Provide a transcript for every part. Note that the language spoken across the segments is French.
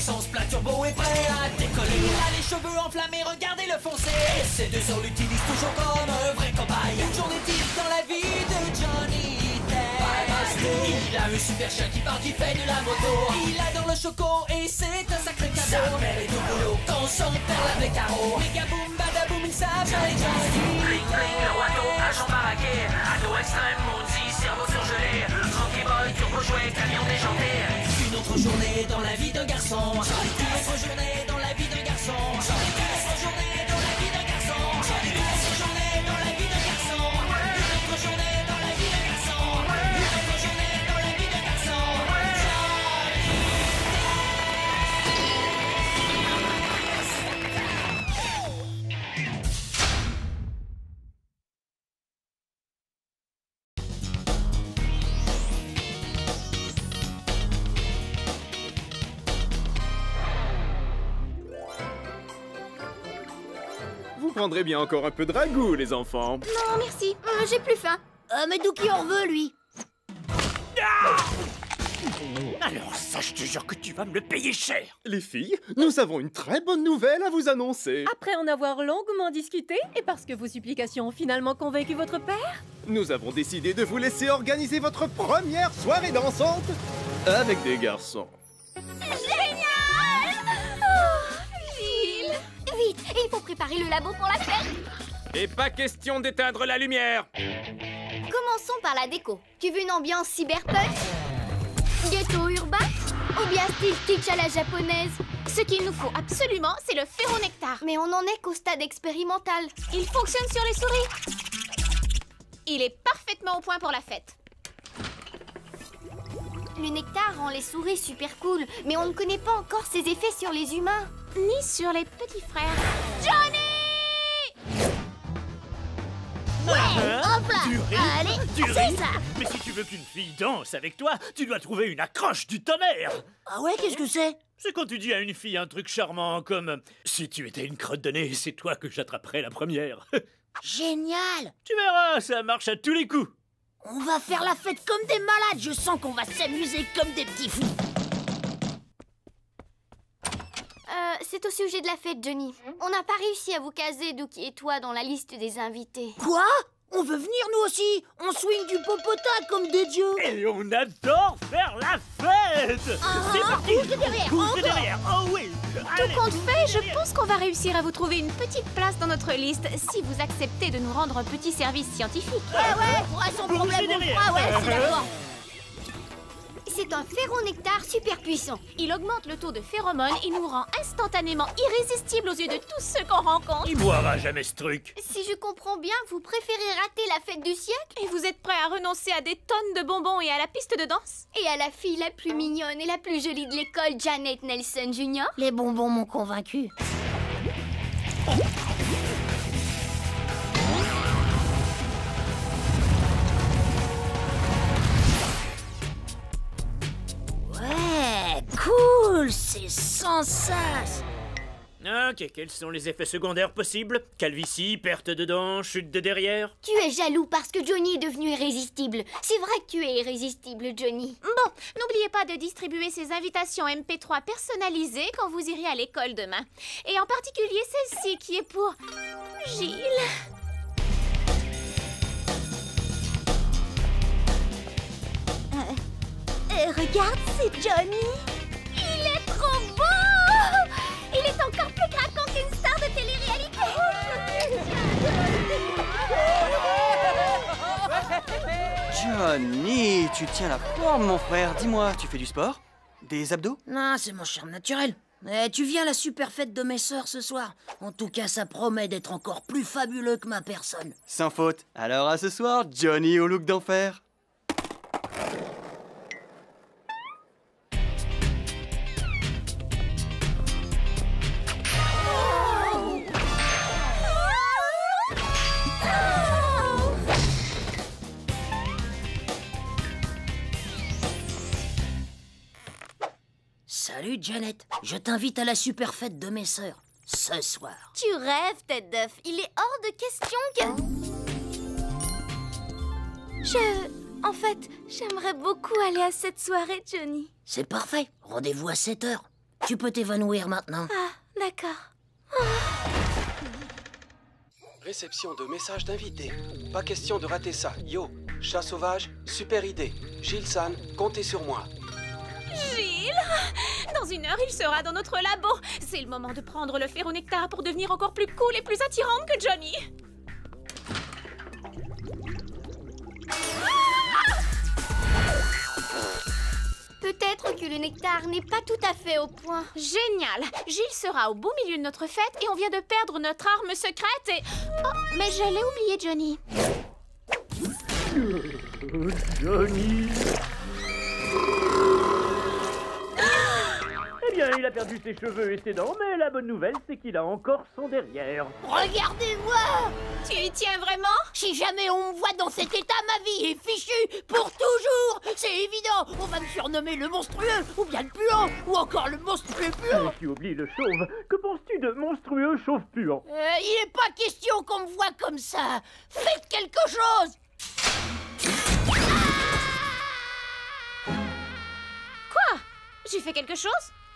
puissance, plat turbo est prêt à décoller. Il a les cheveux enflammés, regardez-le foncer. Et ces deux hommes l'utilisent toujours comme un vrai cobaye. Une journée type dans la vie de Johnny Test. Il a un super chien qui part, qui fait de la moto. Il adore le choco et c'est un sacré cadeau. Sa mère est au boulot quand son père lave les carreaux. Méga boum, badaboum, il s'appelle Johnny. Bling bling, le watto, agent baraqué. Ado extrême, maudit, cerveau surgelé. Monkey boy, turbo jouet, camion déjanté. Une autre journée dans la vie d'un garçon. Une autre journée dans la vie d'un garçon. Une autre journée dans la vie d'un garçon. Une autre journée dans la vie d'un garçon. Une autre journée dans la vie d'un garçon. Une autre journée dans la vie d'un garçon. Vous prendrez bien encore un peu de ragoût, les enfants. Non, merci. J'ai plus faim. Mais d'où qui en veut, lui? Alors ça, je te jure que tu vas me le payer cher. Les filles, nous avons une très bonne nouvelle à vous annoncer. Après en avoir longuement discuté, et parce que vos supplications ont finalement convaincu votre père, Nous avons décidé de vous laisser organiser votre première soirée dansante avec des garçons. Génial! Oh, Gilles! Vite, il faut préparer le labo pour la fête. Et pas question d'éteindre la lumière. Commençons par la déco. Tu veux une ambiance cyberpunk? Ghetto urbain? Ou bien style kitsch à la japonaise? Ce qu'il nous faut absolument, c'est le ferronectar. Mais on en est qu'au stade expérimental. Il fonctionne sur les souris. Il est parfaitement au point pour la fête. Le nectar rend les souris super cool, mais on ne connaît pas encore ses effets sur les humains. Ni sur les petits frères. Johnny! Hop là! Du riz? Allez, Du c'est riz? ça! Mais si tu veux qu'une fille danse avec toi, tu dois trouver une accroche du tonnerre. Ah ouais, qu'est-ce que c'est? C'est quand tu dis à une fille un truc charmant comme « Si tu étais une crotte de nez, c'est toi que j'attraperais la première. » Génial! Tu verras, ça marche à tous les coups. On va faire la fête comme des malades. Je sens qu'on va s'amuser comme des petits fous. C'est au sujet de la fête, Johnny. On n'a pas réussi à vous caser, Dookie et toi, dans la liste des invités. Quoi? On veut venir nous aussi. On swing du popotin comme des dieux. Et on adore faire la fête. C'est parti. Pousse de derrière, Pousse de encore. derrière, oh oui. Tout compte fait, je pense qu'on va réussir à vous trouver une petite place dans notre liste si vous acceptez de nous rendre un petit service scientifique. Ouais, pour son Pousse problème, on le derrière. fera, ouais, c'est d'accord. C'est un ferronectar super puissant. Il augmente le taux de phéromones et nous rend instantanément irrésistibles aux yeux de tous ceux qu'on rencontre. Il boira jamais ce truc. Si je comprends bien, vous préférez rater la fête du siècle Et vous êtes prêts à renoncer à des tonnes de bonbons et à la piste de danse? et à la fille la plus mignonne et la plus jolie de l'école, Janet Nelson Jr. Les bonbons m'ont convaincu. Ouais, cool, c'est sans sas. Ok, quels sont les effets secondaires possibles? Calvitie, perte de dents, chute de derrière? Tu es jaloux parce que Johnny est devenu irrésistible. C'est vrai que tu es irrésistible, Johnny. Bon, n'oubliez pas de distribuer ces invitations MP3 personnalisées quand vous irez à l'école demain. Et en particulier celle-ci qui est pour Gilles. Regarde, c'est Johnny. Il est trop beau! Il est encore plus craquant qu'une star de télé-réalité. Johnny, tu tiens la forme, mon frère. Dis-moi, tu fais du sport? Des abdos? Non, c'est mon charme naturel. Mais tu viens à la super fête de mes sœurs ce soir. En tout cas, ça promet d'être encore plus fabuleux que ma personne. Sans faute. Alors à ce soir, Johnny au look d'enfer. Salut Janet, je t'invite à la super fête de mes sœurs, ce soir. Tu rêves, tête d'œuf. Il est hors de question que... En fait, j'aimerais beaucoup aller à cette soirée, Johnny. C'est parfait, rendez-vous à 7h. Tu peux t'évanouir maintenant. Ah, d'accord. Réception de messages d'invités. Pas question de rater ça. Yo, chat sauvage, super idée. Gilles-san, comptez sur moi. Gilles! Dans 1 heure, il sera dans notre labo. C'est le moment de prendre le ferronectar pour devenir encore plus cool et plus attirante que Johnny. Peut-être que le nectar n'est pas tout à fait au point. Génial! Gilles sera au beau milieu de notre fête et on vient de perdre notre arme secrète et... Oh, mais je l'ai oublié, Johnny. Johnny. Eh bien, il a perdu ses cheveux et ses dents, mais la bonne nouvelle, c'est qu'il a encore son derrière. Regardez-moi! Tu y tiens vraiment? Si jamais on me voit dans cet état, ma vie est fichue pour toujours! C'est évident! On va me surnommer le monstrueux, ou bien le puant, ou encore le monstrueux puant! Tu oublies le chauve. Que penses-tu de monstrueux chauve puant? Il n'est pas question qu'on me voit comme ça! Faites quelque chose! Quoi? J'ai fait quelque chose?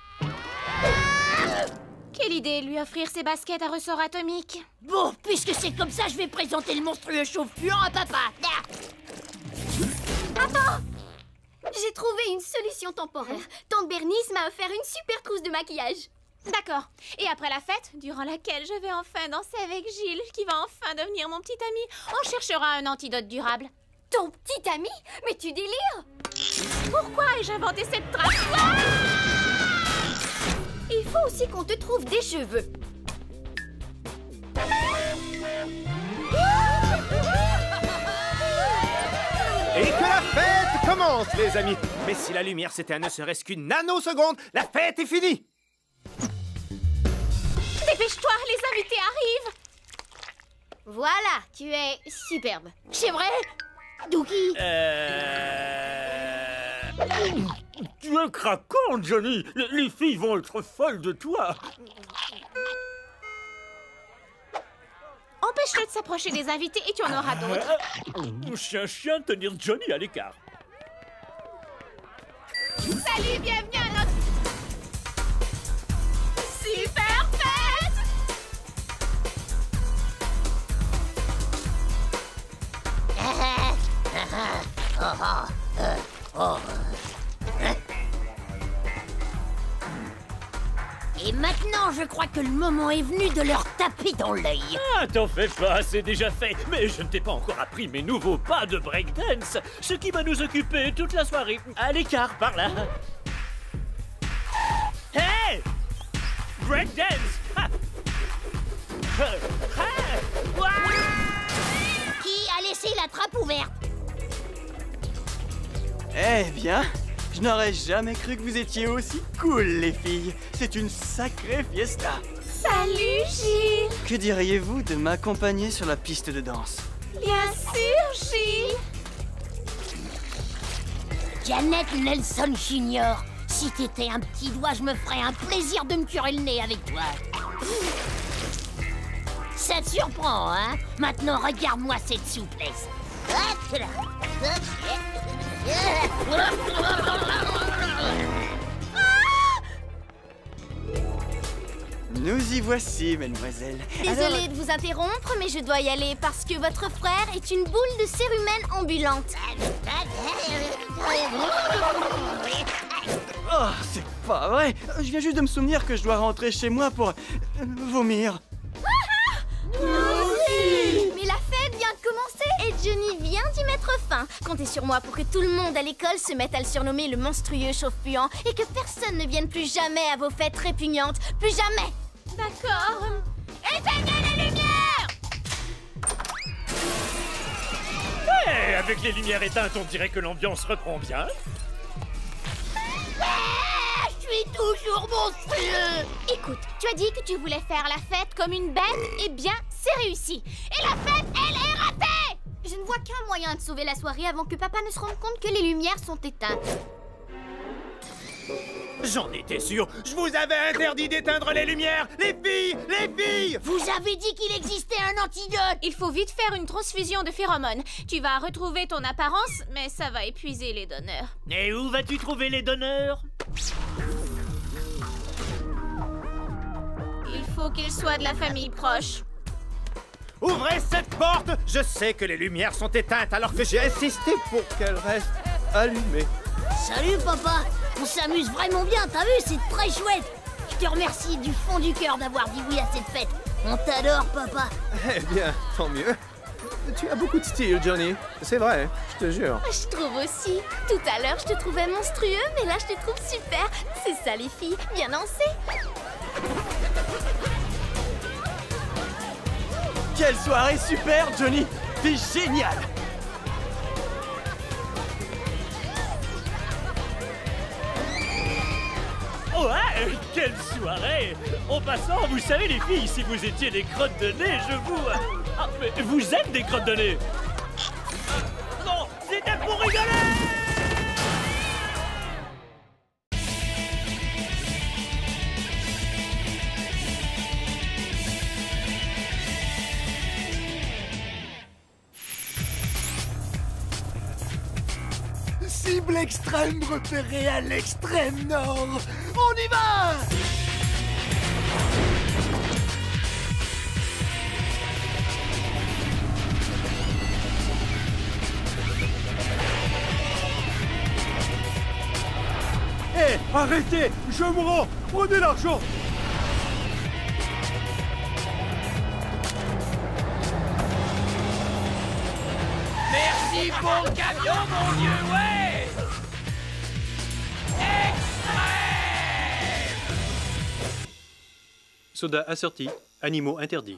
Quelle idée, lui offrir ses baskets à ressort atomique. Bon, puisque c'est comme ça, je vais présenter le monstrueux chauve-puant à papa. Attends! J'ai trouvé une solution temporaire. Tante Bernice m'a offert une super trousse de maquillage. D'accord. Et après la fête, durant laquelle je vais enfin danser avec Gilles, qui va enfin devenir mon petit ami, on cherchera un antidote durable. Ton petit ami? Mais tu délires! Pourquoi ai-je inventé cette trace? Il faut aussi qu'on te trouve des cheveux. Et que la fête commence, les amis! Mais si la lumière s'éteint ne serait-ce qu'une nanoseconde, la fête est finie! Dépêche-toi, les invités arrivent! Voilà, tu es superbe. C'est vrai? Dookie? Tu es craquant, Johnny. Les filles vont être folles de toi. Empêche-le de s'approcher des invités et tu en auras d'autres. Chien, tenir Johnny à l'écart. Salut, bienvenue à notre... super fête! Et maintenant, je crois que le moment est venu de leur taper dans l'œil. Ah, t'en fais pas, c'est déjà fait. Mais je ne t'ai pas encore appris mes nouveaux pas de breakdance, ce qui va nous occuper toute la soirée. À l'écart, par là. Hey! Breakdance! Ha! Ouah! Qui a laissé la trappe ouverte? Eh bien, je n'aurais jamais cru que vous étiez aussi cool, les filles. C'est une sacrée fiesta. Salut, Gilles! Que diriez-vous de m'accompagner sur la piste de danse? Bien sûr, Gilles! Janet Nelson Jr. Si t'étais un petit doigt, je me ferais un plaisir de me curer le nez avec toi. Ça te surprend, hein? Maintenant, regarde-moi cette souplesse. Nous y voici, mademoiselle. Désolée de vous interrompre, mais je dois y aller parce que votre frère est une boule de cérumen ambulante. Oh, c'est pas vrai. Je viens juste de me souvenir que je dois rentrer chez moi pour vomir. Mais la fête vient de commencer et Johnny vient d'y mettre fin. Comptez sur moi pour que tout le monde à l'école se mette à le surnommer le monstrueux chauve-puant et que personne ne vienne plus jamais à vos fêtes répugnantes. Plus jamais! D'accord. Éteignez les lumières! Hey, avec les lumières éteintes, on dirait que l'ambiance reprend bien. Je suis toujours monstrueux! Écoute, tu as dit que tu voulais faire la fête comme une bête, eh bien, c'est réussi. Et la fête, elle est ratée! Je ne vois qu'un moyen de sauver la soirée avant que papa ne se rende compte que les lumières sont éteintes. J'en étais sûr. Je vous avais interdit d'éteindre les lumières. Les filles! Les filles! Vous avez dit qu'il existait un antidote! Il faut vite faire une transfusion de phéromones. Tu vas retrouver ton apparence, mais ça va épuiser les donneurs. Et où vas-tu trouver les donneurs? faut qu'il soit de la famille proche. Ouvrez cette porte! Je sais que les lumières sont éteintes alors que j'ai insisté pour qu'elles restent allumées. Salut, papa. On s'amuse vraiment bien, t'as vu? C'est très chouette. Je te remercie du fond du cœur d'avoir dit oui à cette fête. On t'adore, papa. Eh bien, tant mieux. Tu as beaucoup de style, Johnny. C'est vrai, je te jure. Je trouve aussi. Tout à l'heure, je te trouvais monstrueux, mais là, je te trouve super. C'est ça, les filles. Bien lancé. Quelle soirée super, Johnny! T'es génial! Ouais, quelle soirée! En passant, vous savez les filles, si vous étiez des crottes de nez, je vous... Ah, mais vous êtes des crottes de nez! Non, c'était pour rigoler! Cible extrême repérée à l'extrême nord. On y va! Hé, arrêtez! Je me rends! Prenez l'argent! Merci pour le camion, mon Dieu, ouais! Extrême! Soda assorti, animaux interdits.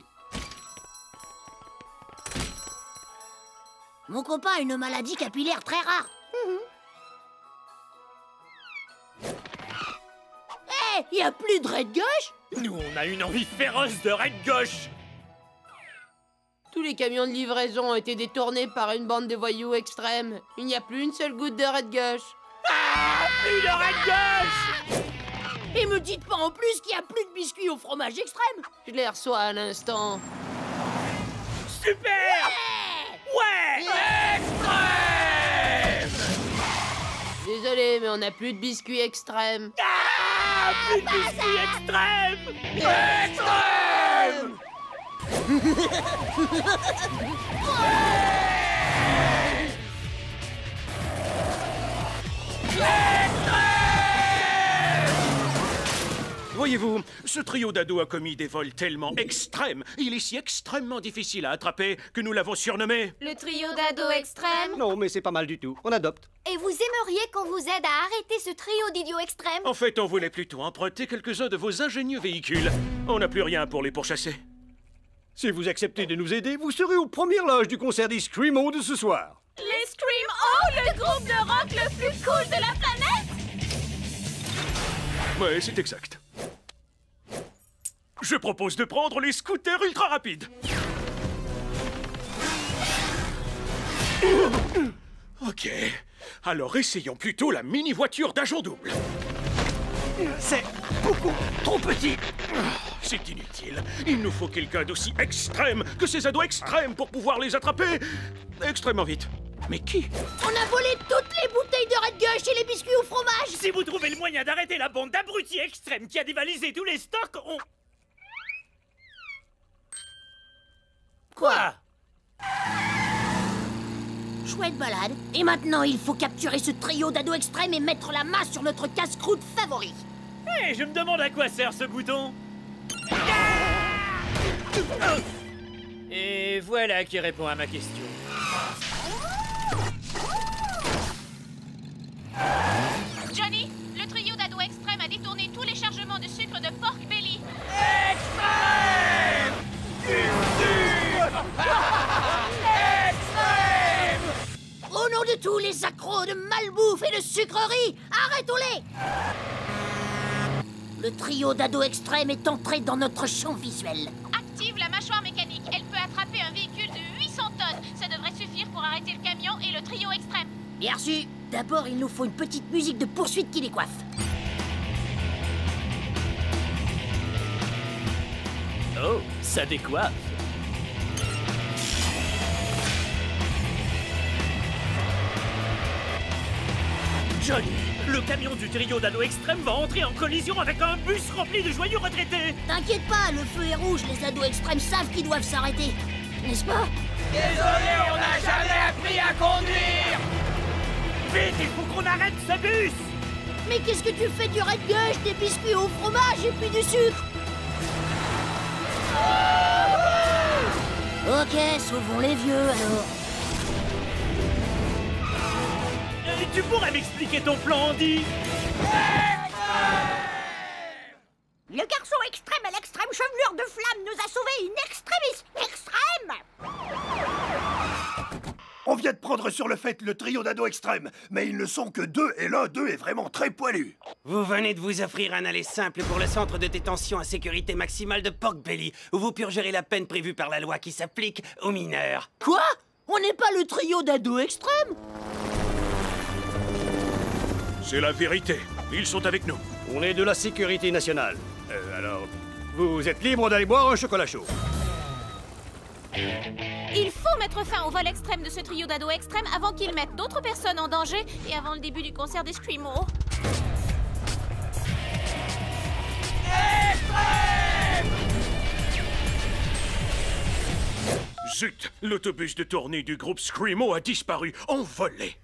Mon copain a une maladie capillaire très rare. Hé, y a plus de raid gauche? Nous, on a une envie féroce de raid gauche! Tous les camions de livraison ont été détournés par une bande de voyous extrêmes. Il n'y a plus une seule goutte de raid gauche. Ah, plus de raid gauche! Et me dites pas en plus qu'il y a plus de biscuits au fromage extrême. Je les reçois à l'instant. Super! Ouais! Extrême! Désolé, mais on n'a plus de biscuits extrêmes. Ah, plus de biscuits extrêmes! Extrême! Voyez-vous, ce trio d'ados a commis des vols tellement extrêmes, il est si extrêmement difficile à attraper que nous l'avons surnommé... Le trio d'ados extrêmes. Non, mais c'est pas mal du tout. On adopte. Et vous aimeriez qu'on vous aide à arrêter ce trio d'idiots extrêmes? En fait, on voulait plutôt emprunter quelques-uns de vos ingénieux véhicules. On n'a plus rien pour les pourchasser. Si vous acceptez de nous aider, vous serez aux premières loges du concert des Screamo de ce soir. Les Screamo, le groupe de rock le plus cool de la planète. Ouais, c'est exact. Je propose de prendre les scooters ultra rapides. Ok, alors essayons plutôt la mini-voiture d'agent double. C'est beaucoup trop petit. C'est inutile. Il nous faut quelqu'un d'aussi extrême que ces ados extrêmes pour pouvoir les attraper extrêmement vite. Mais qui? On a volé toutes les bouteilles de raid gauche et les biscuits au fromage. Si vous trouvez le moyen d'arrêter la bande d'abrutis extrêmes qui a dévalisé tous les stocks, on... Quoi? Chouette balade. Et maintenant, il faut capturer ce trio d'ados extrêmes et mettre la main sur notre casse-croûte favori. Hé, je me demande à quoi sert ce bouton. Et voilà qui répond à ma question. Johnny, le trio d'ados extrêmes a détourné tous les chargements de sucre de Pork Belly. Extrême! Extrême! Au nom de tous les accros de malbouffe et de sucreries, arrêtons-les! Le trio d'ados extrêmes est entré dans notre champ visuel. Active la mâchoire mécanique. Elle peut attraper un véhicule de 800 tonnes. Ça devrait suffire pour arrêter le camion et le trio extrême. Bien reçu. D'abord, il nous faut une petite musique de poursuite qui les coiffe. Oh, ça décoiffe. Johnny, Le camion du trio d'Ado Extrême va entrer en collision avec un bus rempli de joyeux retraités. T'inquiète pas, le feu est rouge, les ados extrêmes savent qu'ils doivent s'arrêter. N'est-ce pas? Désolé, on n'a jamais appris à conduire. Vite, il faut qu'on arrête ce bus. Mais qu'est-ce que tu fais du Red Gush, des biscuits au fromage et puis du sucre? Ok, sauvons les vieux alors. Tu pourrais m'expliquer ton plan, Andy? Le garçon extrême à l'extrême chevelure de flamme nous a sauvé une extrémiste extrême. On vient de prendre sur le fait le trio d'ados extrêmes, mais ils ne sont que deux, et l'un d'eux est vraiment très poilu. Vous venez de vous offrir un aller simple pour le centre de détention à sécurité maximale de Pork Belly, où vous purgerez la peine prévue par la loi qui s'applique aux mineurs. Quoi? On n'est pas le trio d'ados extrêmes? C'est la vérité. Ils sont avec nous. On est de la sécurité nationale. Alors, vous êtes libre d'aller boire un chocolat chaud. Il faut mettre fin au vol extrême de ce trio d'ados extrêmes avant qu'ils mettent d'autres personnes en danger et avant le début du concert des Screamo. Zut! L'autobus de tournée du groupe Screamo a disparu, envolé.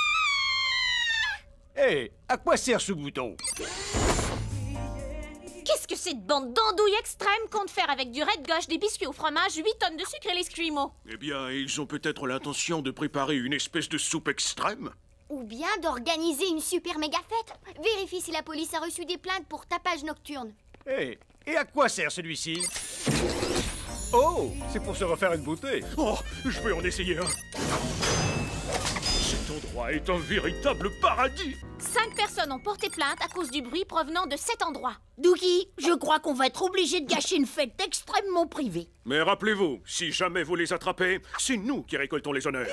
Hé, à quoi sert ce bouton? Qu'est-ce que cette bande d'andouilles extrêmes compte faire avec du Red Gush, des biscuits au fromage, 8 tonnes de sucre et les Screamo? Eh bien, ils ont peut-être l'intention de préparer une espèce de soupe extrême. Ou bien d'organiser une super méga fête. Vérifie si la police a reçu des plaintes pour tapage nocturne. Hé, et à quoi sert celui-ci? Oh, c'est pour se refaire une bouteille. Oh, je vais en essayer un. Cet endroit est un véritable paradis. 5 personnes ont porté plainte à cause du bruit provenant de cet endroit. Dookie, je crois qu'on va être obligé de gâcher une fête extrêmement privée. Mais rappelez-vous, si jamais vous les attrapez, c'est nous qui récoltons les honneurs.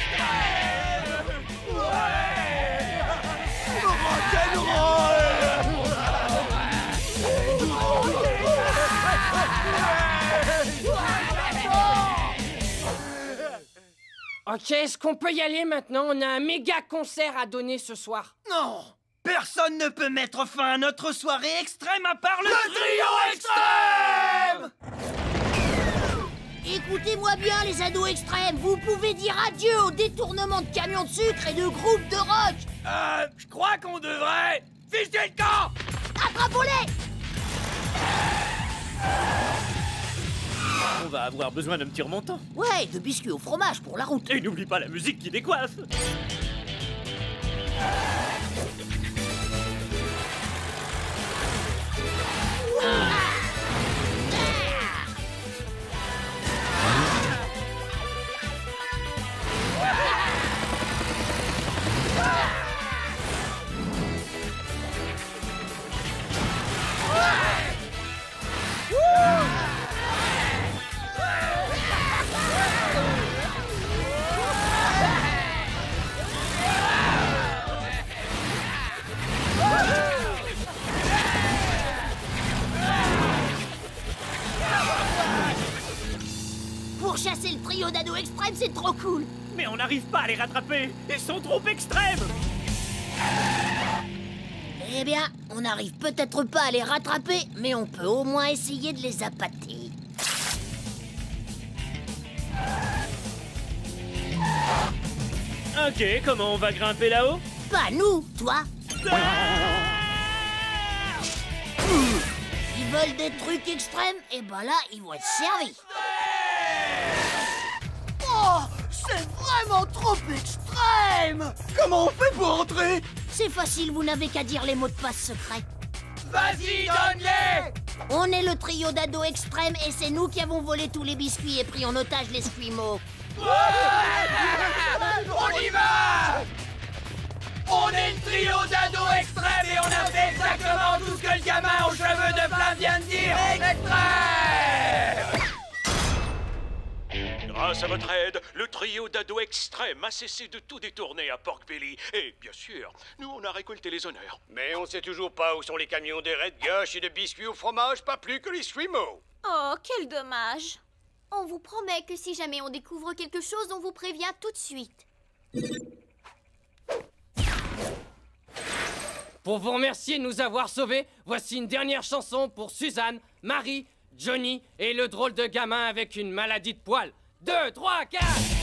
Ok, est-ce qu'on peut y aller maintenant? On a un méga concert à donner ce soir. Non! Personne ne peut mettre fin à notre soirée extrême à part le trio extrême! Écoutez-moi bien, les ados extrêmes. Vous pouvez dire adieu au détournement de camions de sucre et de groupes de rock. Je crois qu'on devrait ficher le camp! Attrapons-les! On va avoir besoin d'un petit remontant. Ouais, de biscuits au fromage pour la route. Et n'oublie pas la musique qui décoiffe. Pour chasser le trio d'ados extrêmes, c'est trop cool. Mais on n'arrive pas à les rattraper. Ils sont trop extrêmes. Eh bien, on n'arrive peut-être pas à les rattraper, mais on peut au moins essayer de les appâter. Ok, comment on va grimper là-haut? Pas nous, toi. Ils veulent des trucs extrêmes, et ben là, ils vont être servis. Oh, c'est vraiment trop extrême! Comment on fait pour entrer? C'est facile, vous n'avez qu'à dire les mots de passe secrets. Vas-y, donne-les! On est le trio d'ados extrêmes et c'est nous qui avons volé tous les biscuits et pris en otage les Screamo. On y va! On est le trio d'ados extrêmes et on a fait exactement tout ce que le gamin aux cheveux de flamme vient de dire! Extrême! Grâce à votre aide, le trio d'ados extrêmes a cessé de tout détourner à Pork Belly. Et bien sûr, nous on a récolté les honneurs. Mais on sait toujours pas où sont les camions de Red Gush et de biscuits au fromage, pas plus que les Screamo. Oh, quel dommage. On vous promet que si jamais on découvre quelque chose, on vous prévient tout de suite. Pour vous remercier de nous avoir sauvés, voici une dernière chanson pour Suzanne, Marie, Johnny et le drôle de gamin avec une maladie de poil. 2, 3, 4